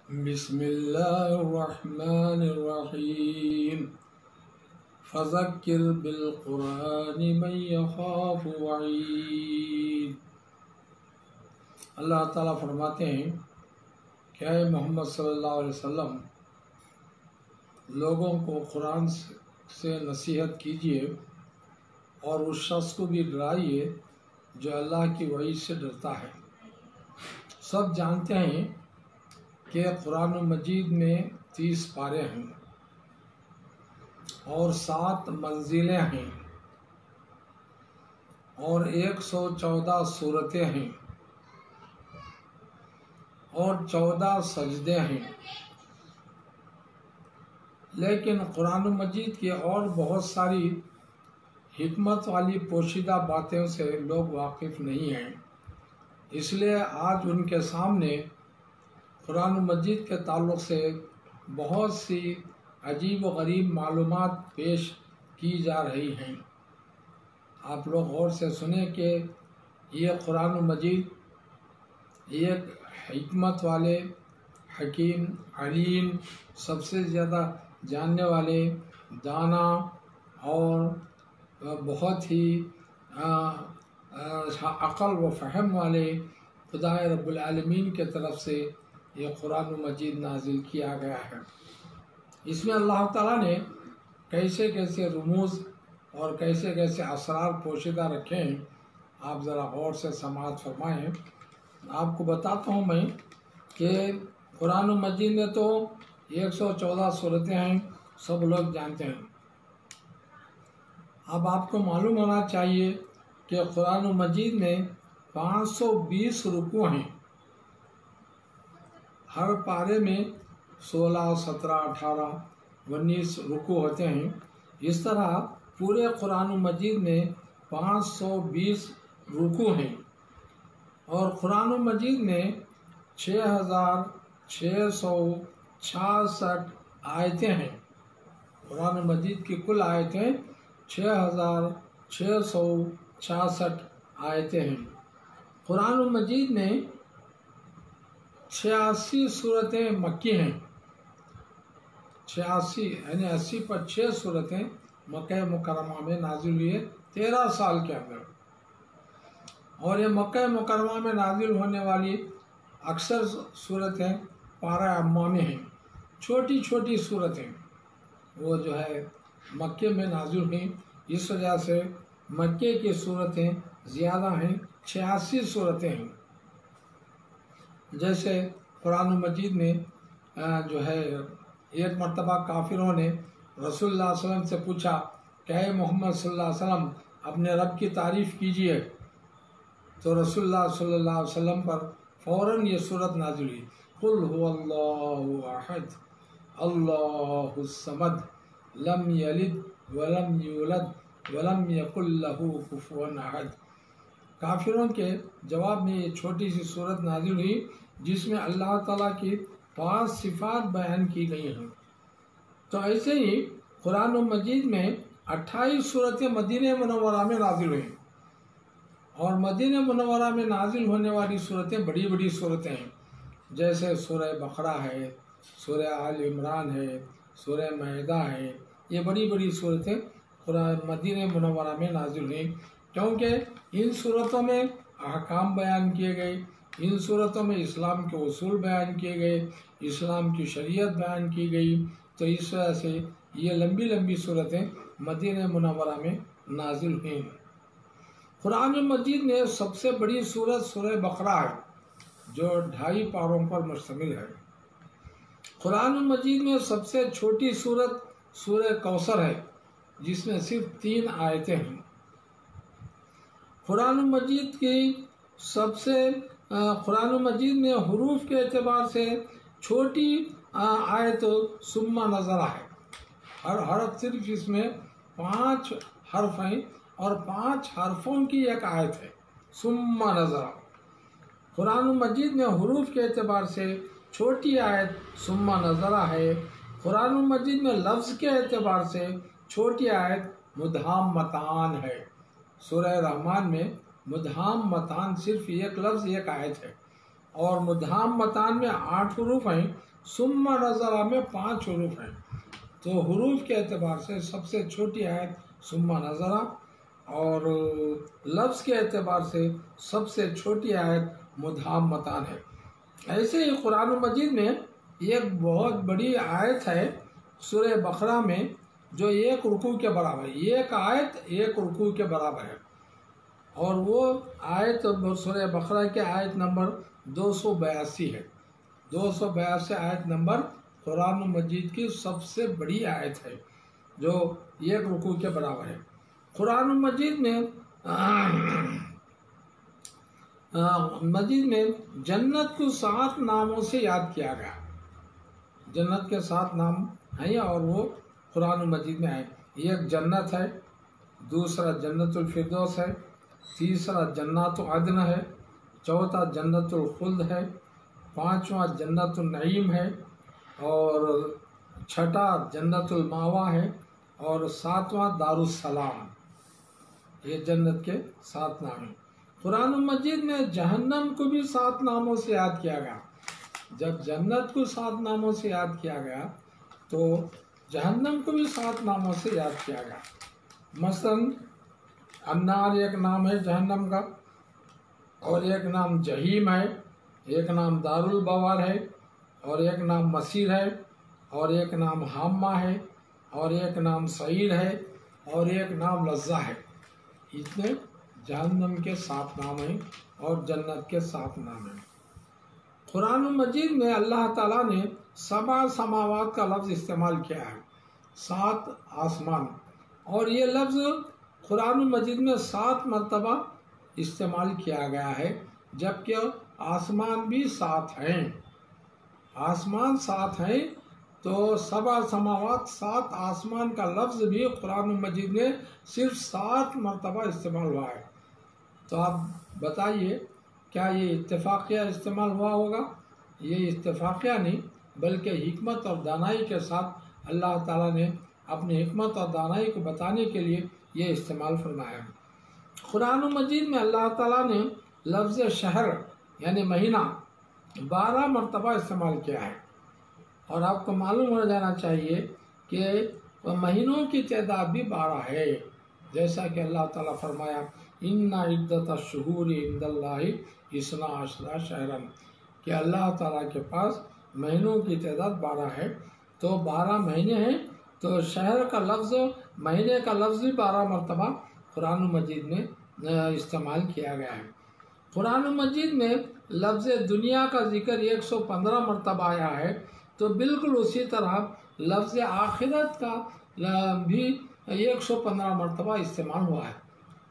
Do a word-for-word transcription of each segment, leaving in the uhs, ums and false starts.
بسم اللہ الرحمن الرحیم فذکر بالقرآن من یخاف وعید۔ اللہ تعالیٰ فرماتے ہیں کہ اے محمد صلی اللہ علیہ وسلم لوگوں کو قرآن سے نصیحت کیجیے اور اس شخص کو بھی ڈرائیے جو اللہ کی وعید سے ڈرتا ہے۔ سب جانتے ہیں کہ قرآن مجید میں تیس پارے ہیں اور سات منزلیں ہیں اور ایک سو چودہ سورتیں ہیں اور چودہ سجدے ہیں، لیکن قرآن مجید کی اور بہت ساری حکمت والی پوشیدہ باتوں سے لوگ واقف نہیں ہیں۔ اس لیے آج ان کے سامنے قرآن مجید کے تعلق سے بہت سی عجیب و غریب معلومات پیش کی جا رہی ہیں۔ آپ لوگ غور سے سنیں کہ یہ قرآن مجید ایک حکمت والے، حکیم، علیم، سب سے زیادہ جاننے والے، دانا اور بہت ہی عقل و فہم والے خدا رب العالمین کے طرف سے یہ قرآن مجید نازل کیا گیا ہے۔ اس میں اللہ تعالیٰ نے کیسے کیسے رموز اور کیسے کیسے اسرار پوشیدہ رکھے ہیں، آپ ذرا غور سے سماعت فرمائیں۔ آپ کو بتاتا ہوں میں کہ قرآن مجید میں تو ایک سو چودہ صورتیں ہیں، سب لوگ جانتے ہیں۔ اب آپ کو معلوم ہونا چاہیے کہ قرآن مجید میں پانچ سو بیس رکوع ہیں، ہر پارے میں سولہ، سترہ، اٹھارہ، انیس رکوع ہوتے ہیں۔ اس طرح پورے قرآن مجید میں پانچ سو بیس رکوع ہیں اور قرآن مجید میں چھ ہزار چھ سو چھیاسٹھ آیتیں ہیں۔ قرآن مجید کی کل آیتیں چھ ہزار چھ سو چھیاسٹھ آیتیں ہیں۔ قرآن مجید میں چھیاسی صورتیں مکی ہیں، چھیاسی یعنی اسی پر چھ صورتیں مکہ مکرمہ میں نازل ہوئی تیرہ سال کے اندر، اور یہ مکہ مکرمہ میں نازل ہونے والی اکثر صورتیں پارہ اما میں ہیں، چھوٹی چھوٹی صورتیں وہ جو ہے مکے میں نازل ہوئیں، اس وجہ سے مکے کی صورتیں زیادہ ہیں، چھیاسی صورتیں ہیں۔ جیسے قرآن مجید میں جو ہے ایک مرتبہ کافروں نے رسول اللہ صلی اللہ علیہ وسلم سے پوچھا کہ اے محمد صلی اللہ علیہ وسلم اپنے رب کی تعریف کیجئے، تو رسول اللہ صلی اللہ علیہ وسلم پر فوراً یہ صورت نازل ہوئی، قل هو اللہ احد اللہ الصمد لم یلد ولم یولد ولم یکن لہ کفوا احد۔ کافروں کے جواب میں یہ چھوٹی سی صورت نازل ہوئی جس میں اللہ تعالیٰ کی پانچ صفات بیان کی گئی ہیں۔ تو ایسے ہی قرآن مجید میں اٹھائیس صورتیں مدینہ منورہ میں نازل ہوئیں، اور مدینہ منورہ میں نازل ہونے والی صورتیں بڑی بڑی صورتیں ہیں، جیسے سورہ بقرہ ہے، سورہ آل عمران ہے، سورہ مائدہ ہے۔ یہ بڑی بڑی صورتیں قرآن مدینہ منورہ میں نازل ہوئیں کیونکہ ان صورتوں میں احکام بیان کیے گئے، ان صورتوں میں اسلام کے اصول بیان کیے گئے، اسلام کی شریعت بیان کی گئی، تو اس وجہ سے یہ لمبی لمبی صورتیں مدینہ منورہ میں نازل ہوئیں۔ قرآن مجید میں سب سے بڑی صورت سورہ بقرہ ہے جو ڈھائی پاروں پر مشتمل ہے۔ قرآن مجید میں سب سے چھوٹی صورت سورہ کوثر ہے جس میں صرف تین آیتیں ہیں۔ قرآن مجید کی سب سے قرآن مجید میں حروف کے اعتبار سے چھوٹی آیت ثم نظرہ ہے، ہر حرف صرف اس میں پانچ حرف ہیں اور پانچ حرفوں کی ایک آیت ہے، ثم نظرہ۔ قرآن مجید میں حروف کے اعتبار سے چھوٹی آیت ثم نظرہ ہے۔ قرآن مجید میں لفظ کے اعتبار سے چھوٹی آیت مدھامتان ہے۔ سورہ رحمان میں مدھامتان صرف ایک لفظ ایک آیت ہے، اور مدھامتان میں آٹھ حروف ہیں، ثم نظر میں پانچ حروف ہیں، تو حروف کے اعتبار سے سب سے چھوٹی آیت ثم نظر، اور لفظ کے اعتبار سے سب سے چھوٹی آیت مدھامتان ہے۔ ایسے ہی قرآن مجید میں ایک بہت بڑی آیت ہے سورہ بقرہ میں جو ایک رکوع کے برابر ہے، ایک آیت ایک رکوع کے برابر ہے، اور وہ آیت سورہ بقرہ کے آیت نمبر دو سو بیاسی ہے۔ دو سو بیاسی آیت نمبر قرآن مجید کی سب سے بڑی آیت ہے جو ایک رکوع کے برابر ہے۔ قرآن مجید میں مجید میں جنت کو سات ناموں سے یاد کیا گیا، جنت کے سات نام ہیں اور وہ قرآن مجید میں ہے۔ ایک جنت ہے، دوسرا جنت الفردوس ہے، تیسرا جنات عدن ہے، چوتھا جنت الخلد ہے، پانچواں جنت النعیم ہے، اور چھٹا جنت الماوا ہے، اور ساتواں دار السلام۔ یہ جنت کے سات نام ہیں۔ قرآن مجید میں جہنم کو بھی سات ناموں سے یاد کیا گیا۔ جب جنت کو سات ناموں سے یاد کیا گیا تو جہنم کو بھی سات ناموں سے یاد کیا گیا۔ مثلا النار ایک نام ہے جہنم کا، اور ایک نام جہیم ہے، ایک نام دار البوار ہے، اور ایک نام مسیر ہے، اور ایک نام حامہ ہے، اور ایک نام سعیر ہے، اور ایک نام لظہ ہے۔ اتنے جہنم کے سات نام ہیں اور جنت کے سات نام ہیں۔ قرآن مجید میں اللہ تعالیٰ نے سبع سماوات کا لفظ استعمال کیا ہے، سات آسمان، اور یہ لفظ قرآن مجید میں سات مرتبہ استعمال کیا گیا ہے، جبکہ آسمان بھی سات ہیں۔ آسمان سات ہیں تو سبع سماوات سات آسمان کا لفظ بھی قرآن مجید میں صرف سات مرتبہ استعمال ہوا ہے۔ تو آپ بتائیے کیا یہ اتفاقیہ استعمال ہوا ہوگا؟ یہ اتفاقیہ نہیں بلکہ حکمت اور دانائی کے ساتھ اللہ تعالیٰ نے اپنی حکمت اور دانائی کو بتانے کے لیے یہ استعمال فرمایا ہے۔ قرآن مجید میں اللہ تعالیٰ نے لفظ شہر یعنی مہینہ بارہ مرتبہ استعمال کیا ہے، اور آپ کو معلوم ہو جانا چاہیے کہ مہینوں کی تعداد بھی بارہ ہے، جیسا کہ اللہ تعالیٰ فرمایا ان عدت الشہور عند اللہ اثنا عشر شہرا، کہ اللہ تعالیٰ کے پاس مہینوں کی تعداد بارہ ہے، تو بارہ مہینے ہیں، تو شہر کا لفظ مہینے کا لفظ بھی بارہ مرتبہ قرآن مجید میں استعمال کیا گیا ہے۔ قرآن مجید میں لفظ دنیا کا ذکر ایک سو پندرہ مرتبہ آیا ہے، تو بالکل اسی طرح لفظ آخرت کا بھی ایک سو پندرہ مرتبہ استعمال ہوا ہے۔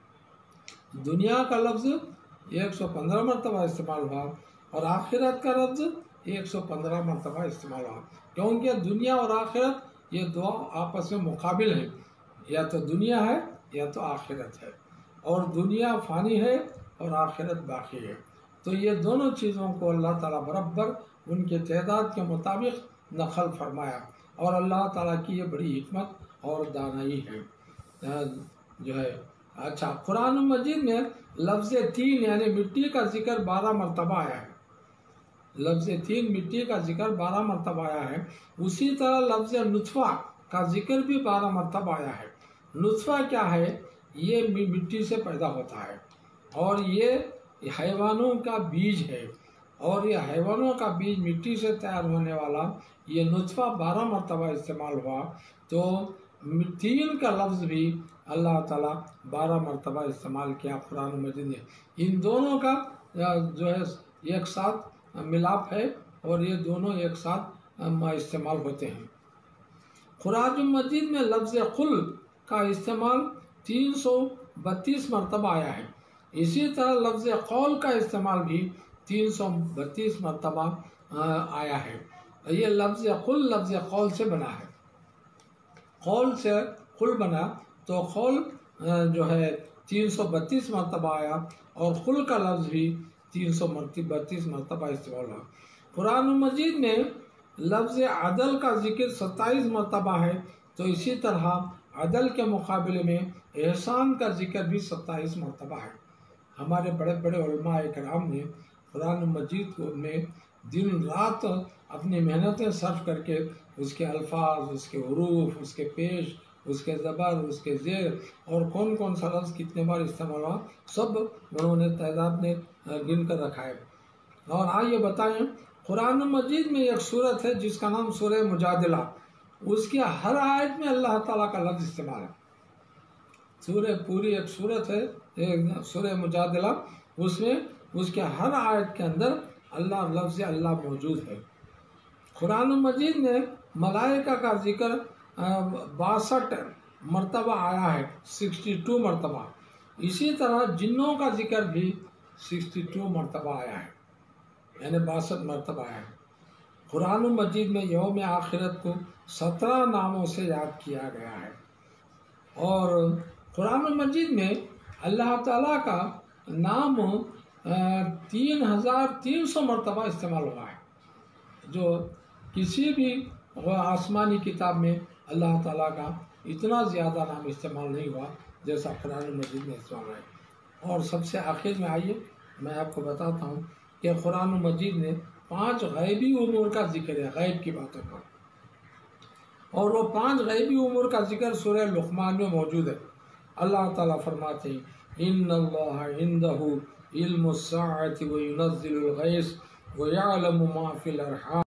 دنیا کا لفظ ایک سو پندرہ مرتبہ استعمال ہوا اور آخرت کا لفظ ایک سو پندرہ مرتبہ استعمال ہوا، کیونکہ دنیا اور آخرت یہ دو آپس میں مقابل ہیں، یا تو دنیا ہے یا تو آخرت ہے، اور دنیا فانی ہے اور آخرت باقی ہے، تو یہ دونوں چیزوں کو اللہ تعالیٰ برابر ان کے تعداد کے مطابق نقل فرمایا، اور اللہ تعالیٰ کی یہ بڑی حکمت اور دانائی ہے جو ہے۔ اچھا، قرآن مجید میں لفظ تین یعنی مٹی کا ذکر بارہ مرتبہ آیا ہے، لفظ تین مٹی کا ذکر بارہ مرتبہ آیا ہے، اسی طرح لفظ نطفہ کا ذکر بھی بارہ مرتبہ آیا ہے۔ نطفہ کیا ہے؟ یہ مٹی سے پیدا ہوتا ہے، اور یہ حیوانوں کا بیج ہے، اور یہ حیوانوں کا بیج مٹی سے تیار ہونے والا یہ نطفہ بارہ مرتبہ استعمال ہوا، تو تین کا لفظ بھی اللہ تعالیٰ بارہ مرتبہ استعمال کیا قرآن مجید نے۔ ان دونوں کا جو ہے ایک ساتھ ملاپ ہے، اور یہ دونوں ایک ساتھ استعمال ہوتے ہیں۔ قرآن مجید میں لفظ قل کا استعمال تین سو بتیس مرتبہ آیا ہے، اسی طرح لفظ قول کا استعمال بھی تین سو بتیس مرتبہ آیا ہے۔ یہ لفظ قل لفظ قول سے بنا ہے، قول سے قل بنا، تو قول جو ہے تین سو بتیس مرتبہ آیا، اور قل کا لفظ بھی تین سو بتیس مرتبہ استعمال ہوا۔ قرآن مجید میں لفظ عدل کا ذکر ستائیس مرتبہ ہے، تو اسی طرح عدل کے مقابلے میں احسان کا ذکر بھی ستائیس مرتبہ ہے۔ ہمارے بڑے بڑے علماء کرام نے قرآن مجید کو میں دن رات اپنی محنتیں صرف کر کے اس کے الفاظ، اس کے حروف، اس کے پیش، اس کے زبر، اس کے زیر اور کون کون سا لفظ کتنے بار استعمال ہوا، سب انہوں نے تعداد نے گن کر رکھا ہے۔ اور آئیے بتائیں، قرآن مجید میں ایک سورت ہے جس کا نام سورہ مجادلہ، اس کی ہر آیت میں اللہ تعالیٰ کا لفظ استعمال ہے۔ سورہ پوری ایک سورت ہے سورہ مجادلہ، اس میں اس کے ہر آیت کے اندر اللہ لفظ اللہ موجود ہے۔ قرآن مجید میں ملائکہ کا ذکر باسٹھ مرتبہ آیا ہے، سکسٹی ٹو مرتبہ۔ اسی طرح جنوں کا ذکر بھی سکسٹی ٹو مرتبہ آیا ہے، یعنی باسٹھ مرتبہ آیا ہے۔ قرآن مجید میں یوم آخرت کو سترہ ناموں سے یاد کیا گیا ہے، اور قرآن مجید میں اللہ تعالیٰ کا نام تین ہزار تین سو مرتبہ استعمال ہوا ہے، جو کسی بھی آسمانی کتاب میں اللہ تعالیٰ کا اتنا زیادہ نام استعمال نہیں ہوا جیسا قرآن مجید میں استعمال ہوا ہے۔ اور سب سے آخر میں آئیے میں آپ کو بتاتا ہوں کہ قرآن مجید میں پانچ غیبی امور کا ذکر ہے، غیب کی باتوں کا، اور وہ پانچ غیبی امور کا ذکر سورہ لقمان میں موجود ہے۔ اللہ تعالیٰ فرماتے ہیں ان اللہ عندہ علم الساعۃ وینزل الغیث ویعلم ما فی الارحام